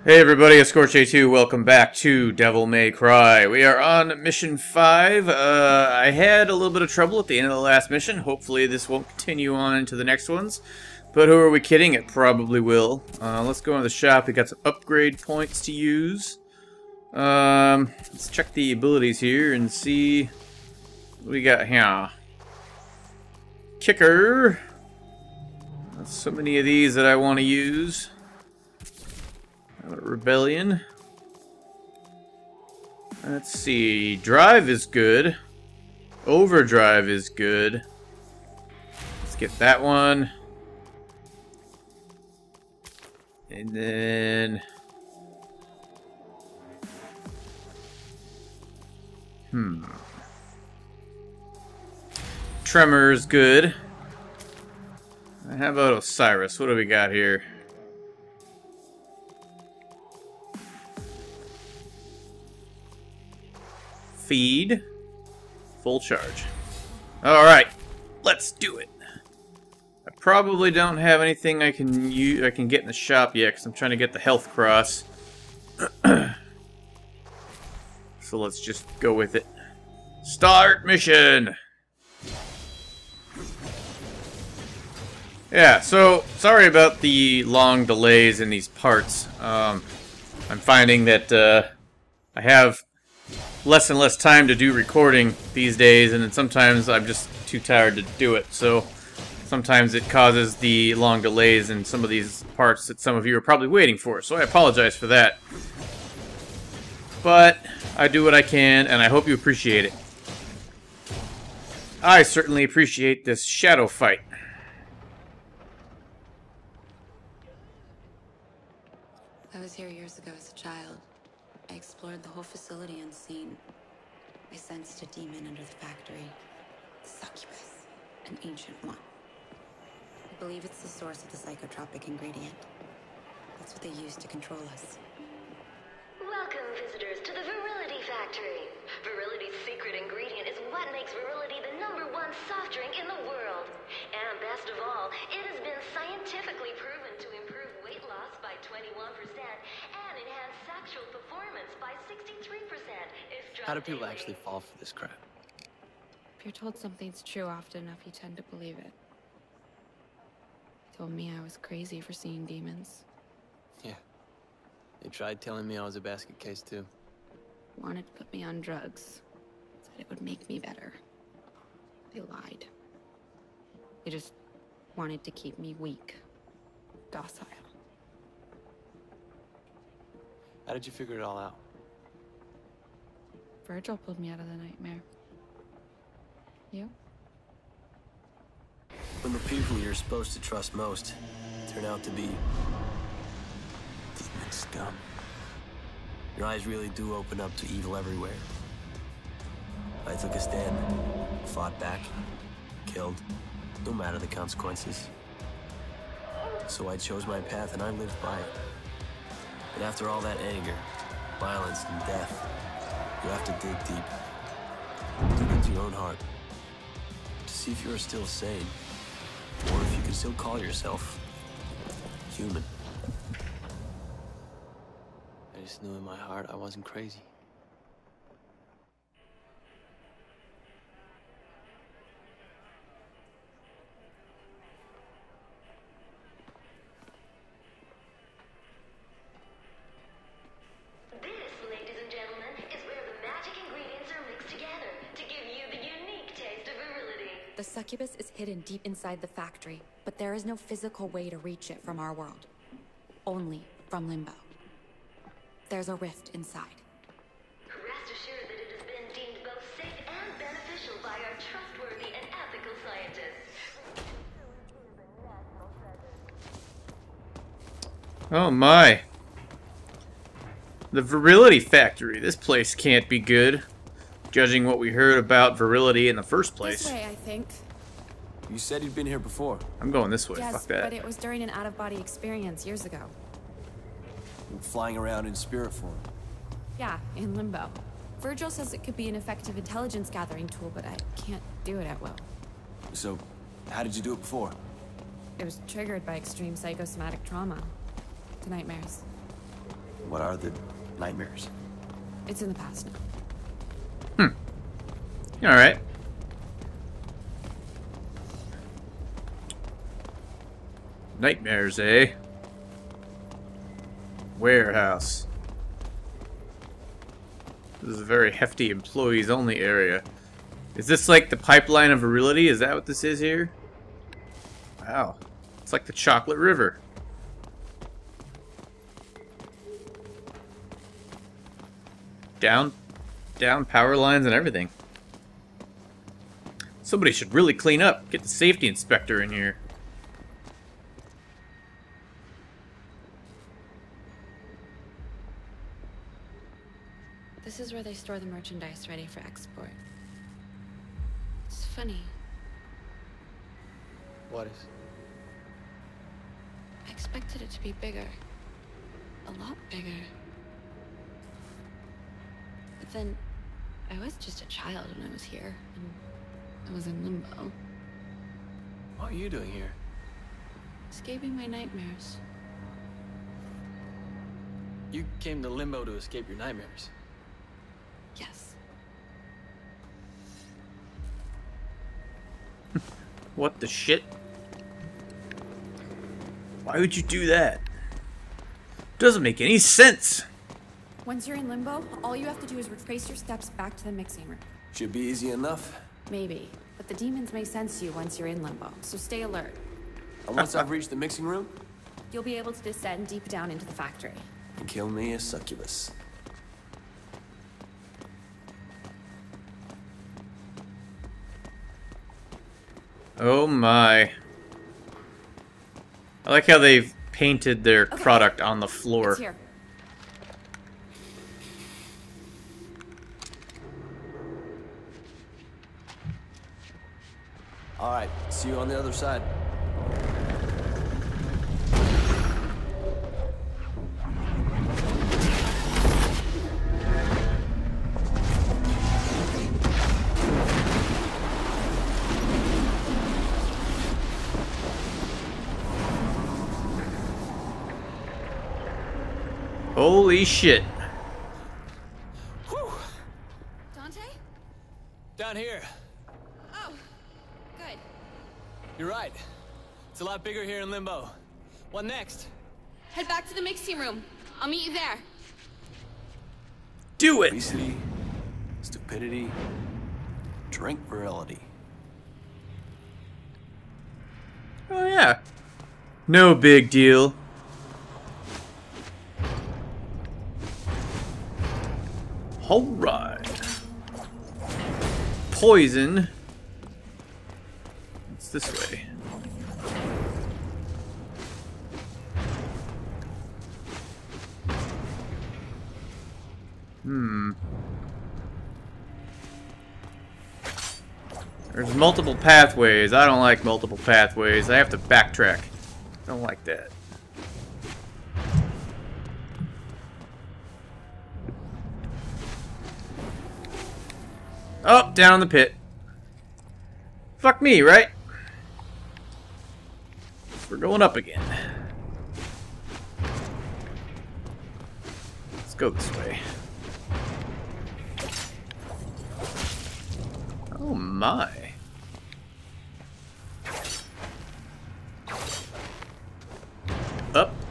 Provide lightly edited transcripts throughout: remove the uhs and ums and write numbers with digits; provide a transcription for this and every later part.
Hey everybody, it's Scorch82. Welcome back to Devil May Cry. We are on mission 5. I had a little bit of trouble at the end of the last mission. Hopefully this won't continue on into the next ones. But who are we kidding? It probably will. Let's go into the shop. We got some upgrade points to use. Let's check the abilities here and see what we got here. Kicker. That's so many of these that I want to use. Rebellion. Let's see. Drive is good. Overdrive is good. Let's get that one. And then... Tremor is good. And how about Osiris? What do we got here? Feed. Full charge. Alright. Let's do it. I probably don't have anything I can get in the shop yet because I'm trying to get the health cross. So let's just go with it. Start mission! Yeah, so sorry about the long delays in these parts. I'm finding that I have less and less time to do recording these days, and then sometimes I'm just too tired to do it, so sometimes it causes the long delays in some of these parts that some of you are probably waiting for, so I apologize for that. But I do what I can, and I hope you appreciate it. I certainly appreciate this shadow fight. I was here years ago as a child. I explored the whole facility unseen. I sensed a demon under the factory. Succubus, an ancient one. I believe it's the source of the psychotropic ingredient. That's what they use to control us. Welcome, visitors, to the Virility Factory. Virility's secret ingredient is what makes Virility the #1 soft drink in the world. And best of all, it has been scientifically proven to improve weight loss by 21% and enhance sexual performance by 63%. How do people actually fall for this crap? If you're told something's true often enough, you tend to believe it. He told me I was crazy for seeing demons. Yeah. They tried telling me I was a basket case too. Wanted to put me on drugs. Said it would make me better. They lied. They just wanted to keep me weak. Docile. How did you figure it all out? Virgil pulled me out of the nightmare. You? When the people you're supposed to trust most turn out to be demon scum, your eyes really do open up to evil everywhere. I took a stand, fought back, killed, no matter the consequences. So I chose my path and I lived by it. But after all that anger, violence, and death, you have to dig deep. Dig into your own heart. To see if you're still sane. Or if you can still call yourself human. I just knew in my heart I wasn't crazy. The succubus is hidden deep inside the factory, but there is no physical way to reach it from our world. Only from Limbo. There's a rift inside. Rest assured that it has been deemed both safe and beneficial by our trustworthy and ethical scientists. Oh my. The Virility Factory. This place can't be good, judging what we heard about Virility in the first place. This way, I think. You said you'd been here before. I'm going this way. Yes, Fuck that. but it was during an out-of-body experience years ago. Flying around in spirit form. Yeah, in Limbo. Virgil says it could be an effective intelligence gathering tool, but I can't do it at will. So, how did you do it before? It was triggered by extreme psychosomatic trauma. To nightmares. What are the nightmares? It's in the past now. Alright. Nightmares, eh? Warehouse. This is a very hefty employees-only area. Is this like the pipeline of Virility? Is that what this is here? Wow. It's like the Chocolate River. Down power lines and everything. Somebody should really clean up. Get the safety inspector in here. This is where they store the merchandise ready for export. It's funny. What is? I expected it to be bigger. A lot bigger. But then, I was just a child when I was here, and I was in limbo. What are you doing here? Escaping my nightmares. You came to Limbo to escape your nightmares. Yes. What the shit? Why would you do that? Doesn't make any sense. Once you're in limbo, all you have to do is retrace your steps back to the mixing room. Should be easy enough. Maybe, but the demons may sense you once you're in limbo, so stay alert. And once I've reached the mixing room, You'll be able to descend deep down into the factory. and kill me a succubus. Oh my. I like how they've painted their product on the floor. It's here. All right, see you on the other side. Holy shit. Dante? Down here. Oh, good. You're right. It's a lot bigger here in Limbo. What next? Head back to the mixing room. I'll meet you there. Do it! Obesity, stupidity, drink virility. Oh yeah. No big deal. Alright. Poison. It's this way. There's multiple pathways. I don't like multiple pathways. I have to backtrack. Don't like that. Oh, down in the pit. Fuck me, right? We're going up again. Let's go this way. Oh my. Up.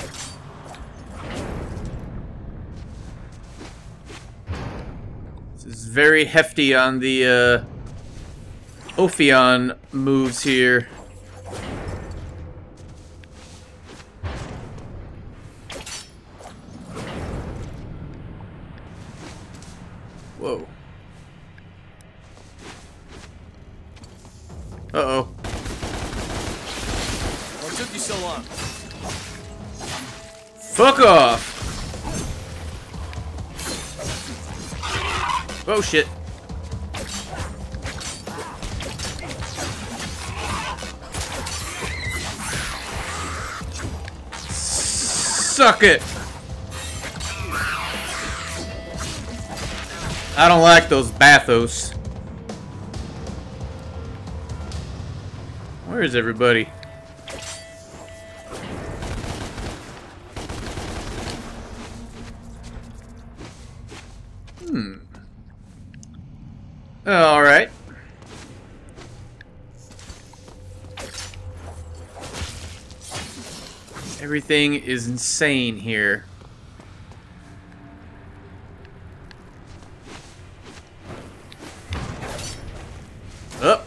This is very hefty on the Ophion moves here. Whoa. Uh-oh. What took you so long? Fuck off! Oh shit. Suck it! I don't like those bathos. Where is everybody? Alright. Everything is insane here. Up.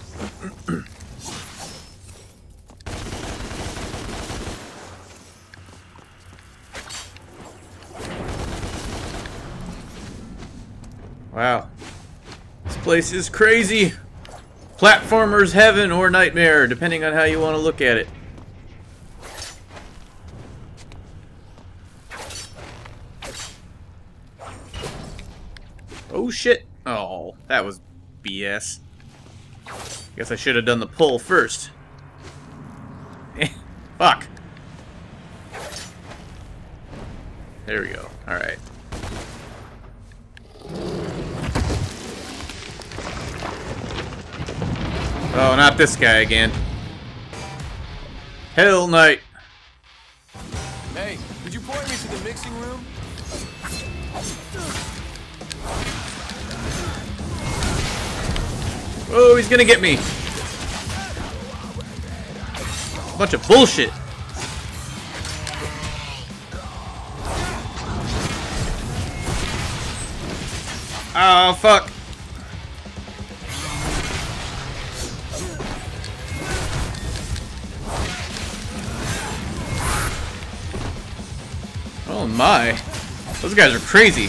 Wow. This place is crazy. Platformer's heaven or nightmare, depending on how you want to look at it. Oh shit. Oh, that was BS. Guess I should have done the pull first. Fuck. There we go. Alright. Oh, not this guy again. Hell Knight. Hey, could you point me to the mixing room? Oh, he's gonna get me. Bunch of bullshit. Oh, fuck. Oh my. Those guys are crazy.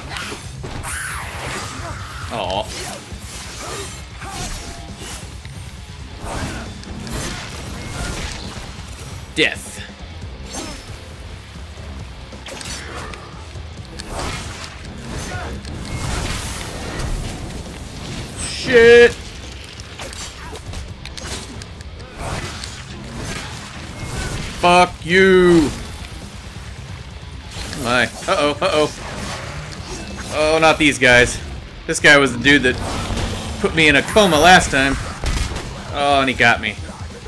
Oh. Death. Shit. Fuck you. My. Uh-oh, uh-oh. Oh, not these guys. This guy was the dude that put me in a coma last time. Oh, and he got me.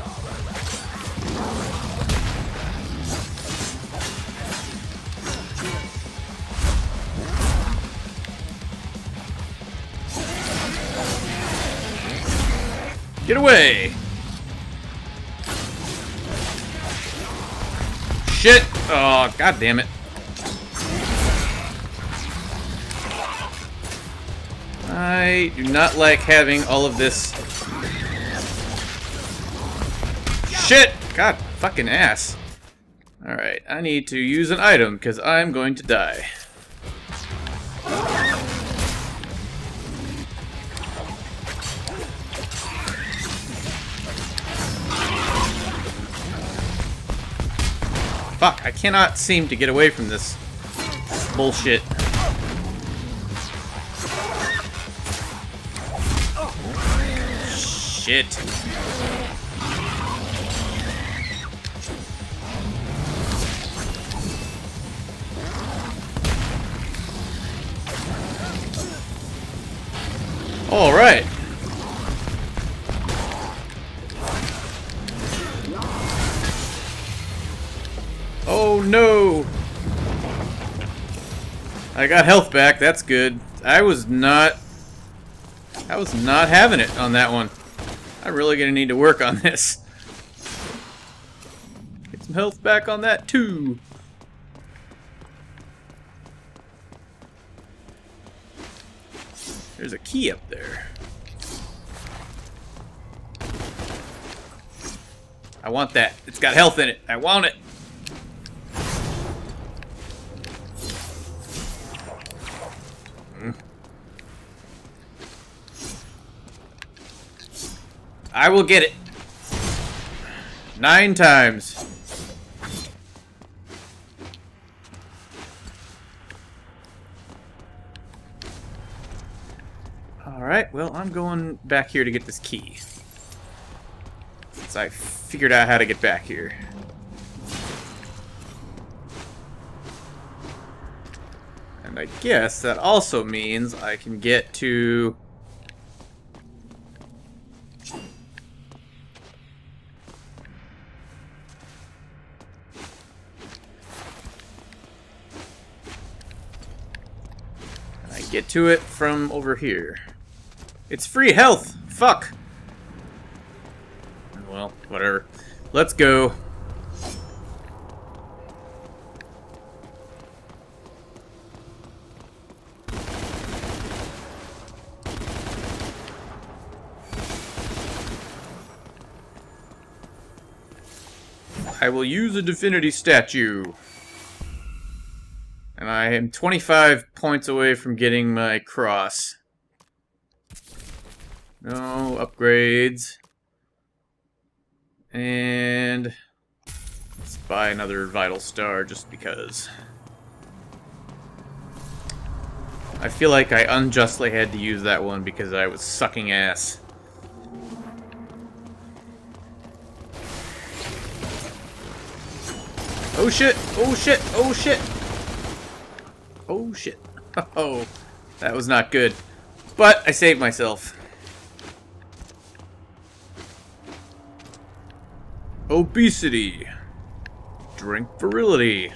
Get away! Shit! Oh, god damn it. I do not like having all of this. Shit! God fucking ass. Alright, I need to use an item because I'm going to die. Fuck, I cannot seem to get away from this bullshit. Shit. All right. Oh no! I got health back, that's good. I was not having it on that one. I'm really gonna need to work on this. Get some health back on that too. There's a key up there. I want that. It's got health in it. I want it. I will get it. 9 times. Alright, well, I'm going back here to get this key. Since I figured out how to get back here. And I guess that also means I can get to... get to it from over here. It's free health! Fuck! Well, whatever. Let's go. I will use a divinity statue. And I am 25 points away from getting my cross. No upgrades. And let's buy another vital star just because. I feel like I unjustly had to use that one because I was sucking ass. Oh shit! Oh shit! Oh shit! Oh shit. Oh, that was not good. But I saved myself. Obesity. Drink Virility.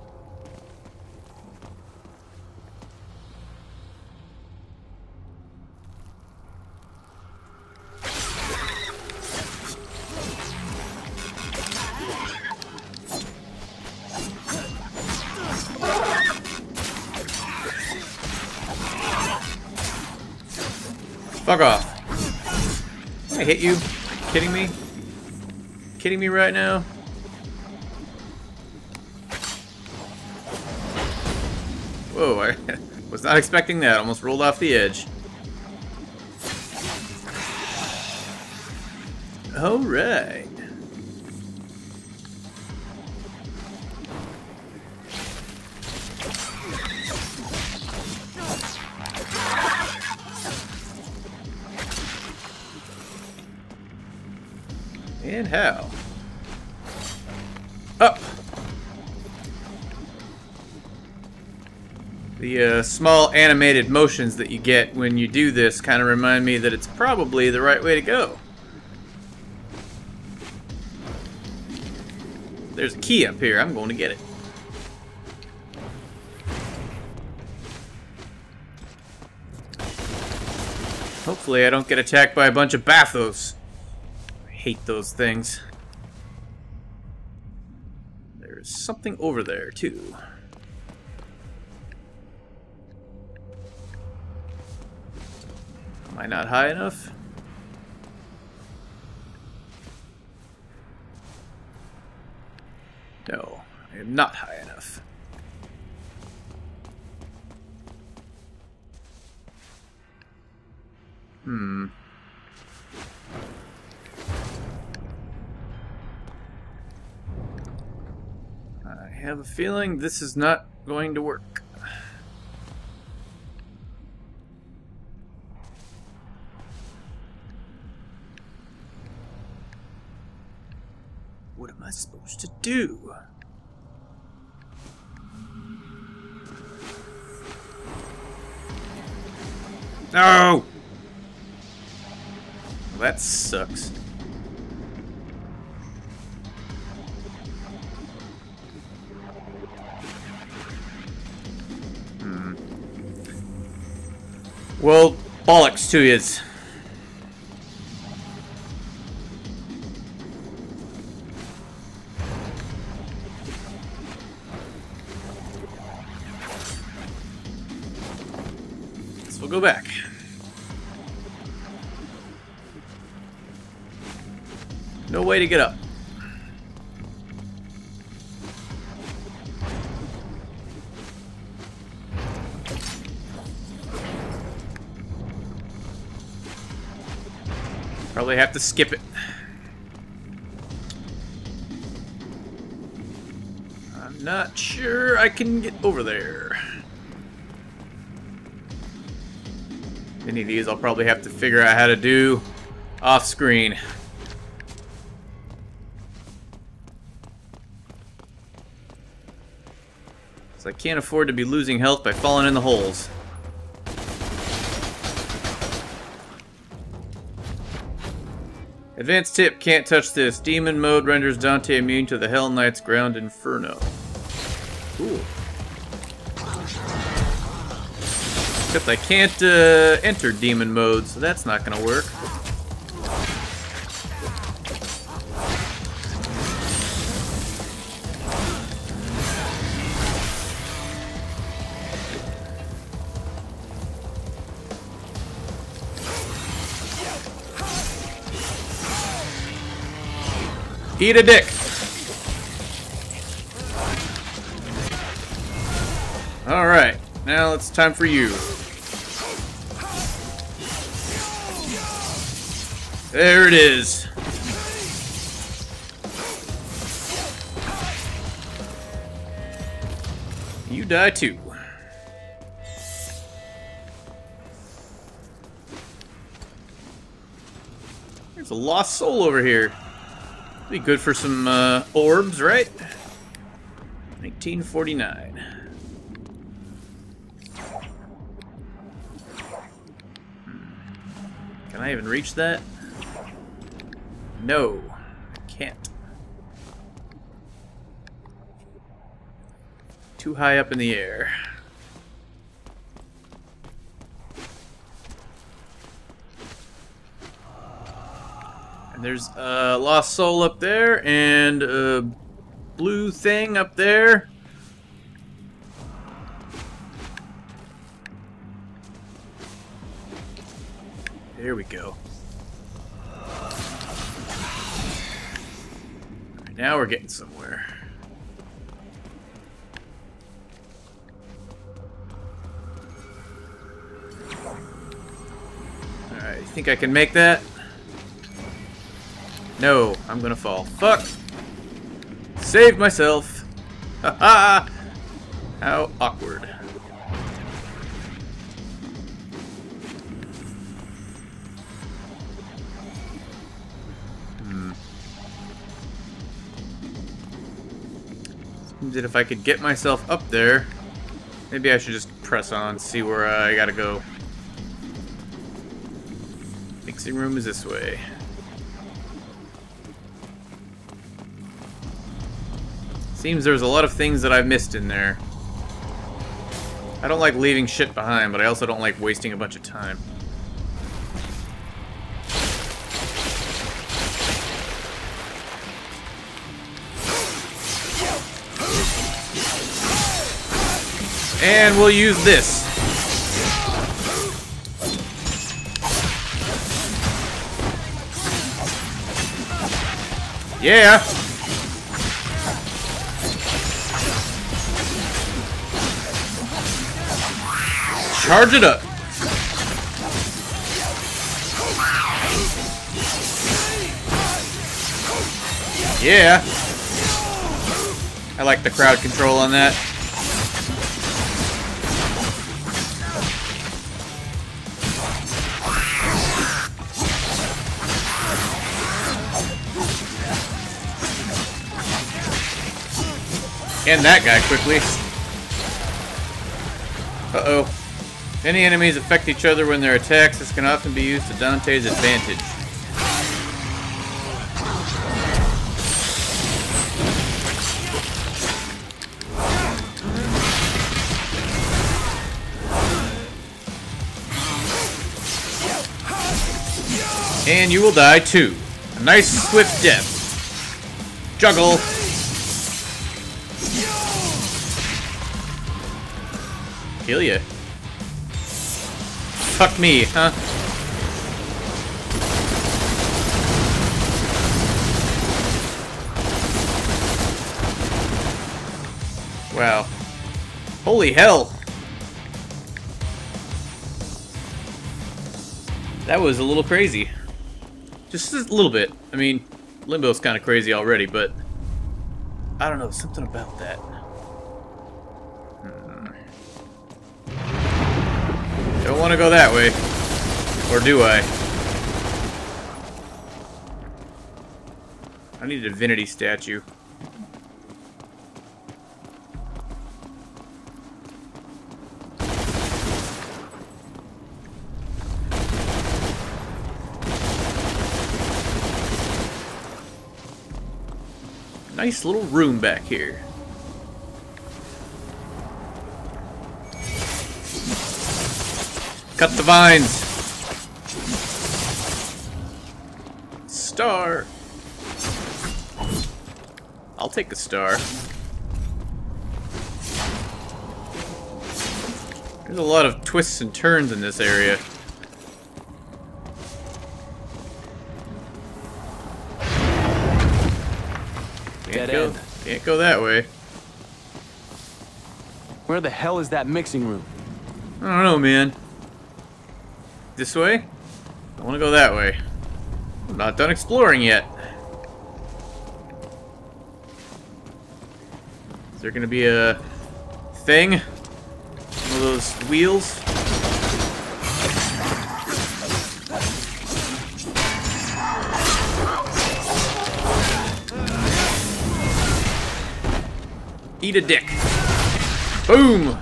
Fuck off. I hit you. Kidding me? Kidding me right now? Whoa, I was not expecting that. Almost rolled off the edge. Alright. And how? Up! The small animated motions that you get when you do this kind of remind me that it's probably the right way to go. There's a key up here. I'm going to get it. Hopefully I don't get attacked by a bunch of bathos. Hate those things. There's something over there too. Am I not high enough? No, I am not high enough. I have a feeling this is not going to work. What am I supposed to do? No! Well, that sucks. Well, bollocks to yous. Guess we'll go back. No way to get up. Probably have to skip it. I'm not sure I can get over there. Any of these I'll probably have to figure out how to do off screen. So I can't afford to be losing health by falling in the holes. Advanced tip, can't touch this. Demon mode renders Dante immune to the Hell Knight's ground inferno. Cool. Except I can't enter demon mode, so that's not gonna work. Eat a dick. Alright, now it's time for you. There it is. You die too. There's a lost soul over here. Be good for some orbs, right? 1949. Can I even reach that? No, I can't. Too high up in the air. And there's a lost soul up there and a blue thing up there. There we go. Right, now we're getting somewhere. Alright, you think I can make that? No, I'm gonna fall. Fuck! Saved myself! Haha! How awkward. Seems that if I could get myself up there, maybe I should just press on, see where I gotta go. Mixing room is this way. Seems there's a lot of things that I've missed in there. I don't like leaving shit behind, but I also don't like wasting a bunch of time. And we'll use this. Yeah. Charge it up. Yeah. I like the crowd control on that. End that guy quickly. Uh-oh. Many enemies affect each other when their attacks. This can often be used to Dante's advantage. And you will die too. A nice swift death. Juggle. Kill ya. Fuck me, huh? Wow. Holy hell. That was a little crazy. Just a little bit. I mean, Limbo's kind of crazy already, but I don't know, something about that. Don't want to go that way. Or do I? I need a divinity statue. Nice little room back here. Cut the vines. Star. I'll take a star. There's a lot of twists and turns in this area. Can't go that way. Where the hell is that mixing room? I don't know, man. This way? I want to go that way. I'm not done exploring yet. Is there gonna be a thing? One of those wheels? Eat a dick. Boom!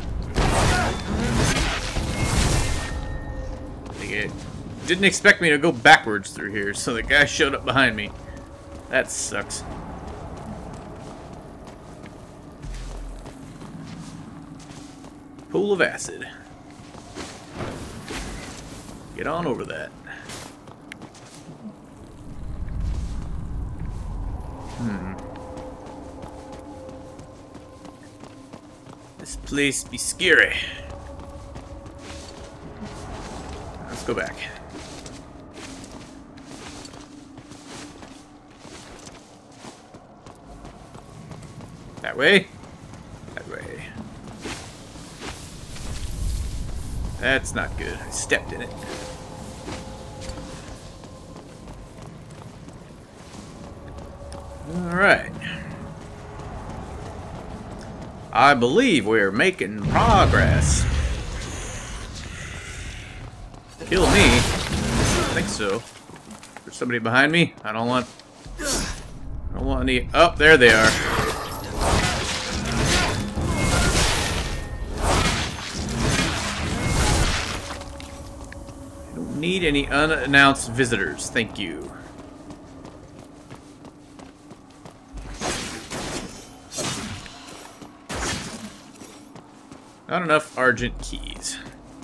Didn't expect me to go backwards through here, so the guy showed up behind me. That sucks. Pool of acid. Get on over that. This place be scary. Let's go back. That way? That way. That's not good. I stepped in it. Alright. I believe we're making progress. Kill me? I think so. There's somebody behind me? I don't want any... Oh, there they are. I don't need any unannounced visitors. Thank you. Not enough Argent keys.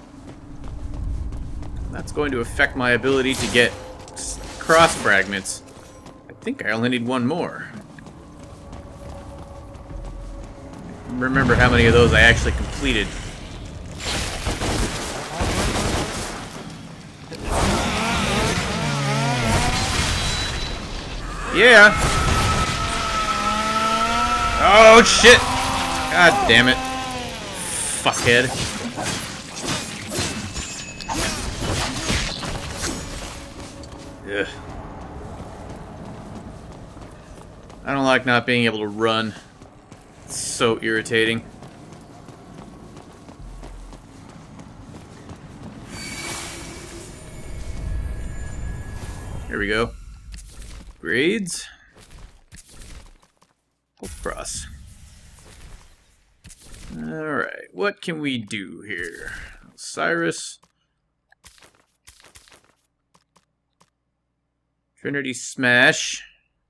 That's going to affect my ability to get cross fragments. I think I only need one more. Remember how many of those I actually completed. Yeah. Oh shit. God damn it. Fuckhead. Ugh. I don't like not being able to run. It's so irritating. Here we go. Grades. Cross. Alright, what can we do here? Cyrus. Trinity Smash.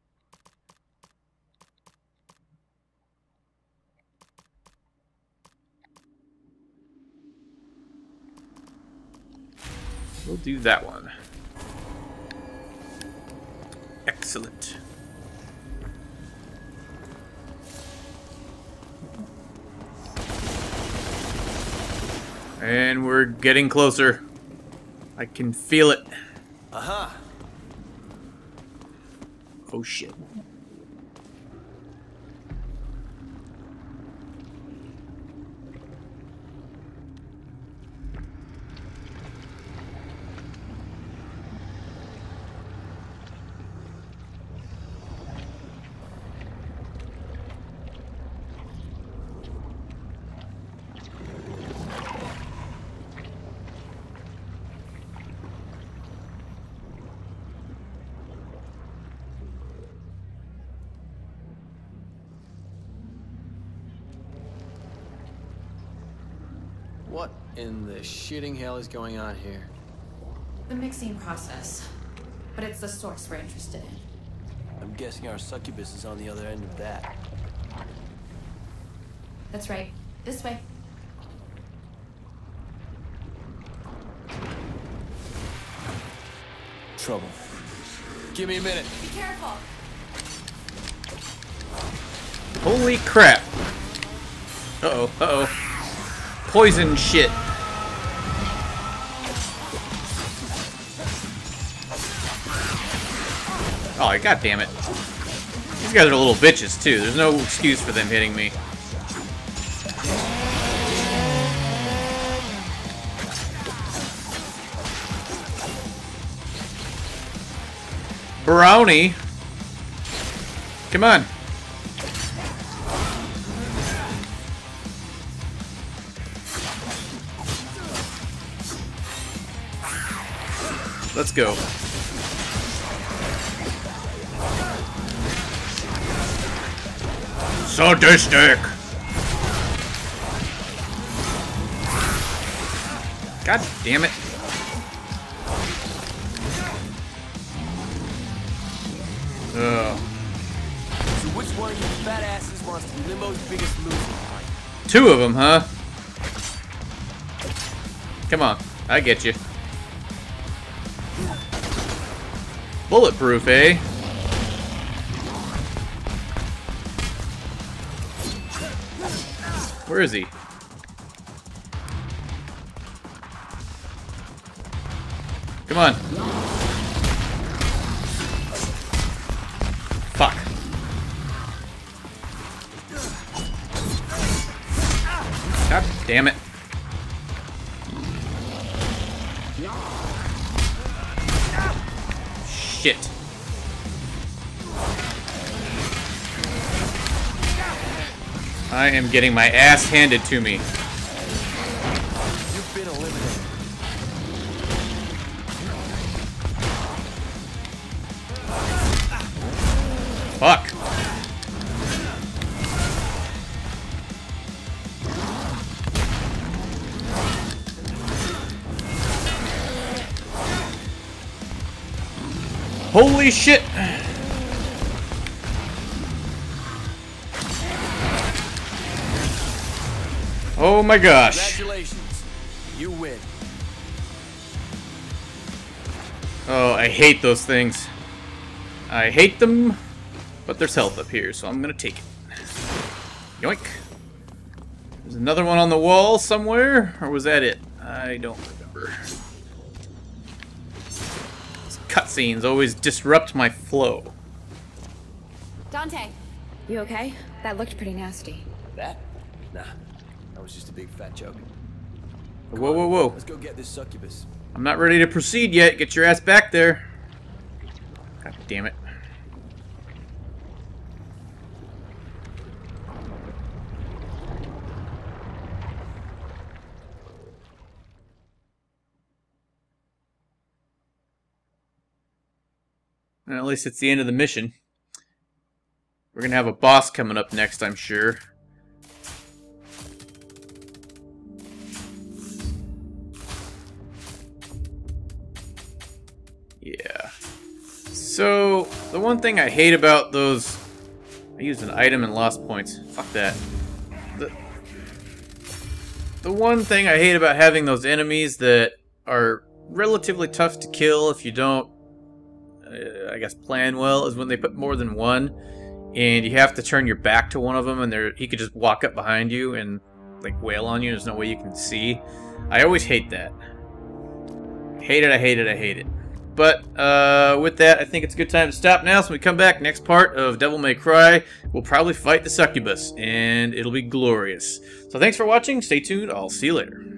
We'll do that one. Excellent. And we're getting closer. I can feel it. Aha! Oh shit. What in the shitting hell is going on here? The mixing process. But it's the source we're interested in. I'm guessing our succubus is on the other end of that. That's right. This way. trouble. Give me a minute. Be careful. Holy crap. Uh-oh, uh-oh. Poison shit. Oh, god damn it. These guys are little bitches, too. There's no excuse for them hitting me. Brownie. Come on. Let's go. Sadistic. God damn it. Ugh. So which one of you fat asses wants to be Limbo's biggest loser? Two of them, huh? Come on, I get you. Bulletproof, eh? Where is he? Come on. Fuck. God damn it. Shit. I am getting my ass handed to me. You've been eliminated. Fuck. Holy shit. Oh my gosh. Congratulations. You win. Oh, I hate those things. I hate them, but there's health up here, so I'm gonna take it. Yoink. There's another one on the wall somewhere, or was that it? I don't remember. These cutscenes always disrupt my flow. Dante, you okay? That looked pretty nasty. That? Nah. That was just a big fat joke. Whoa, whoa, whoa. Let's go get this succubus. I'm not ready to proceed yet. Get your ass back there. God damn it. And at least it's the end of the mission. We're gonna have a boss coming up next, I'm sure. Yeah. So, the one thing I hate about those... I used an item and lost points. Fuck that. The one thing I hate about having those enemies that are relatively tough to kill if you don't, I guess, plan well, is when they put more than one, and you have to turn your back to one of them, and he could just walk up behind you and, like, wail on you. There's no way you can see. I always hate that. Hate it, I hate it, I hate it. But with that, I think it's a good time to stop now. So when we come back, next part of Devil May Cry, we'll probably fight the succubus, and it'll be glorious. So thanks for watching. Stay tuned. I'll see you later.